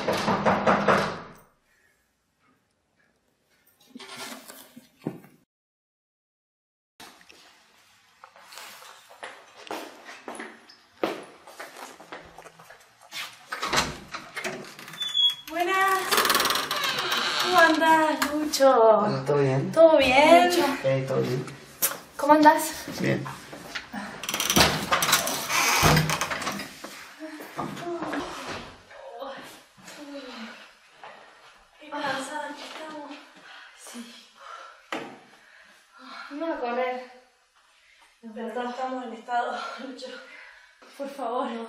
Buenas. ¿Cómo andás, Lucho? Hola, ¿todo bien? ¿Todo bien? Todo bien. ¿Cómo andás? Bien. Qué cansada que estamos. Sí. Vamos a correr. Pero todos estamos en estado, Lucho. Por favor. No.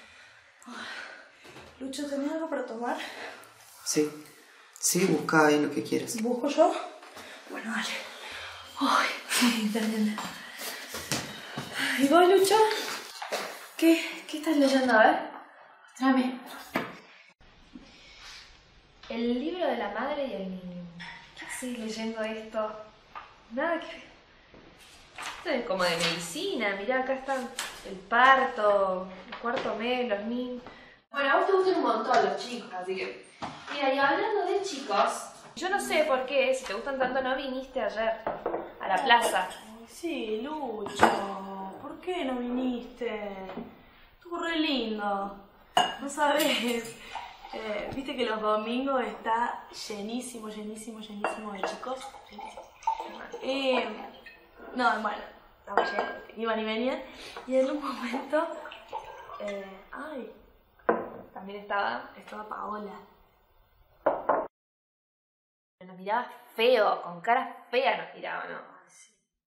Lucho, ¿tenés algo para tomar? Sí. Sí, busca ahí lo que quieras. ¿Busco yo? Bueno, dale. Ay, sí, terrible. ¿Y vos, Lucho? ¿Qué estás leyendo? A ver. Tráeme. El libro de la madre y el niño. ¿Qué haces leyendo esto? Nada que ver. Esto es como de medicina. Mirá, acá están el parto, el cuarto mes, los niños. Bueno, a vos te gustan un montón los chicos, así que... Mira, y hablando de chicos, yo no sé por qué, si te gustan tanto, no viniste ayer a la plaza. Sí, Lucho, ¿por qué no viniste? Estuvo re lindo, no sabes. Viste que los domingos está llenísimo de chicos. No, bueno, estaba lleno, iban y venían. Y en un momento, también estaba Paola. Nos miraba feo, con cara fea nos miraba, ¿no? Sí.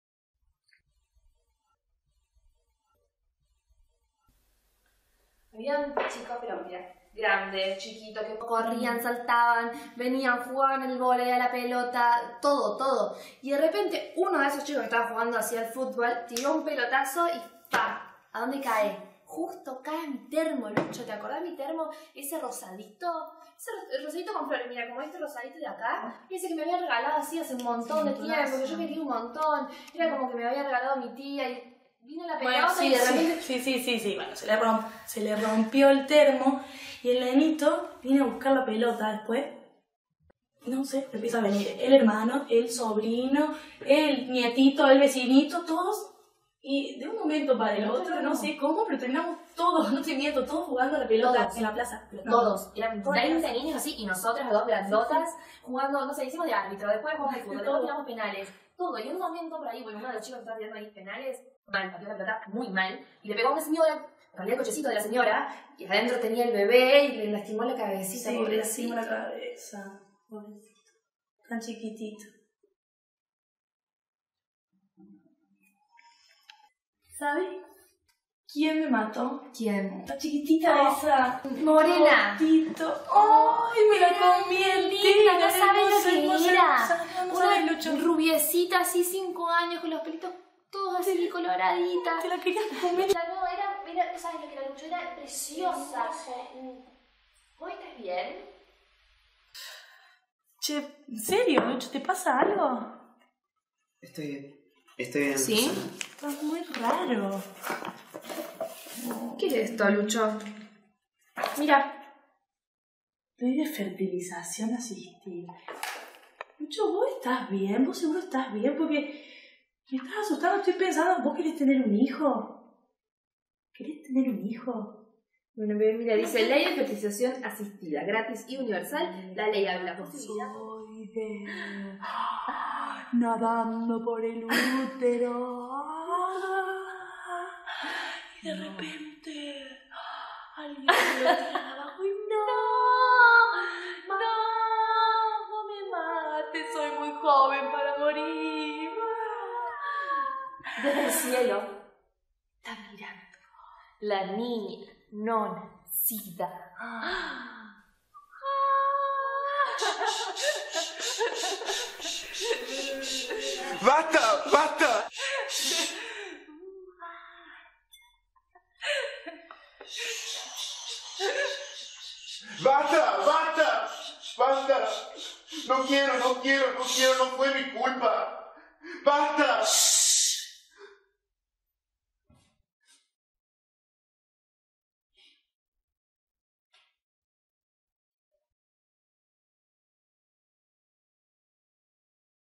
Habían chicos, pero mira, grandes, chiquitos, que corrían, saltaban, venían, jugaban el vóley, a la pelota, todo. Y de repente, uno de esos chicos que estaba jugando hacia el fútbol, tiró un pelotazo y ¡pam! ¿A dónde cae? Justo cae mi termo, Lucho. ¿Te acordás mi termo? Ese rosadito. Ese rosadito con flores, mira, como este rosadito de acá. Ese que me había regalado así hace un montón de tiempo, porque yo quería un montón. Era como que me había regalado mi tía y vino la pelota y de repente... Sí. Bueno, se le rompió el termo y el nenito viene a buscar la pelota después. No sé, empieza a venir el hermano, el sobrino, el nietito, el vecinito, todos. Y de un momento para el otro, no sé cómo, pero terminamos todos, no te miento, todos jugando a la pelota todos, en la plaza. Todos, eran 20 niños así y nosotras dos grandotas jugando, no sé, hicimos de árbitro, después jugamos de fútbol, después tiramos penales, todo. Y en un momento por ahí, bueno, uno de los chicos estaba tirando ahí penales, mal, pateó la pelota muy mal, y le pegó a una señora, cambió el cochecito de la señora, y adentro tenía el bebé y le lastimó la cabecita. Sí, le lastimó la cabeza, pobrecito, tan chiquitito. ¿Sabes? ¿Quién me mató? ¿Quién? La chiquitita esa. Morena. Gordito. ¡Ay, me la comí entera! No sabes lo que era. Una rubiecita así, 5 años, con los pelitos todos así coloraditas. ¿Te la querías comer? No, era, ¿tú sabes lo que era, Lucho? Era preciosa. ¿Vos estás bien? Che, ¿en serio, Lucho? ¿Te pasa algo? Estoy bien. Estoy bien. ¿Sí? Estás muy raro. ¿Qué es esto, Lucho? Mira. Estoy de fertilización asistida. Lucho, ¿vos estás bien? ¿Vos seguro estás bien? Porque me estás asustando. Estoy pensando, ¿vos querés tener un hijo? ¿Querés tener un hijo? Bueno, mira, dice Ley de Fertilización Asistida, gratis y universal. La ley abre la posibilidad. Nadando por el útero. Y de repente alguien me lo tira abajo y no me mates, soy muy joven para morir. Desde el cielo está mirando la niña no nacida. ¡Basta! ¡Basta! ¡Basta! ¡Basta! ¡Basta! No quiero, no fue mi culpa. ¡Basta!